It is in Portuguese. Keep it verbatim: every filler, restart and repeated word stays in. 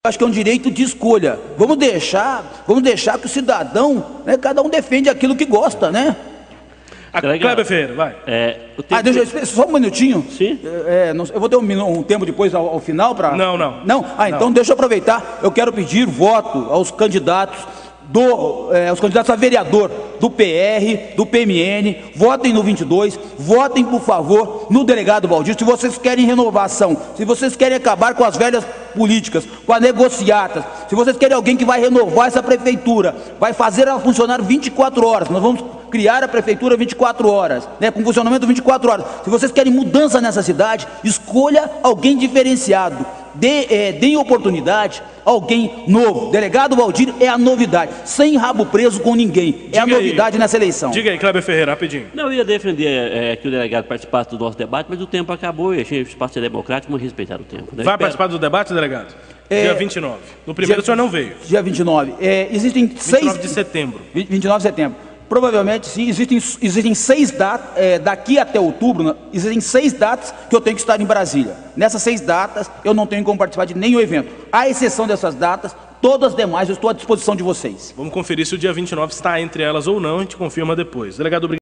Acho que é um direito de escolha. Vamos deixar, vamos deixar que o cidadão, né, cada um defende aquilo que gosta, né? A Kleber Ferreira, vai. É, ah, deixa eu só um minutinho. Sim. É, não, eu vou ter um, um tempo depois ao, ao final para. Não, não. Não? Ah, então não. Deixa eu aproveitar. Eu quero pedir voto aos candidatos do, é, aos candidatos a vereador do P R, do P M N. Votem no vinte e dois. Votem, por favor, no delegado Valdir. Se vocês querem renovação, se vocês querem acabar com as velhas políticas, com as negociatas, se vocês querem alguém que vai renovar essa prefeitura, vai fazer ela funcionar vinte e quatro horas, nós vamos criar a prefeitura vinte e quatro horas, né, com funcionamento vinte e quatro horas. Se vocês querem mudança nessa cidade, escolha alguém diferenciado, dê, é, dê oportunidade a alguém novo. Delegado Valdir é a novidade, sem rabo preso com ninguém, é a novidade nessa eleição. Diga aí, Kleber Ferreira, rapidinho. Não, eu ia defender é, que o delegado participasse do nosso debate, mas o tempo acabou e achei o espaço ser democrático, vamos respeitar o tempo. Né? Vai Espero. participar do debate, delegado? É, dia vinte e nove. No primeiro dia, o senhor não veio. Dia vinte e nove. É, existem vinte e nove seis... de setembro. vinte e nove de setembro. Provavelmente, sim, existem, existem seis datas, é, daqui até outubro, né, existem seis datas que eu tenho que estar em Brasília. Nessas seis datas, eu não tenho como participar de nenhum evento. À exceção dessas datas, todas as demais eu estou à disposição de vocês. Vamos conferir se o dia vinte e nove está entre elas ou não, a gente confirma depois. Delegado, obrigado.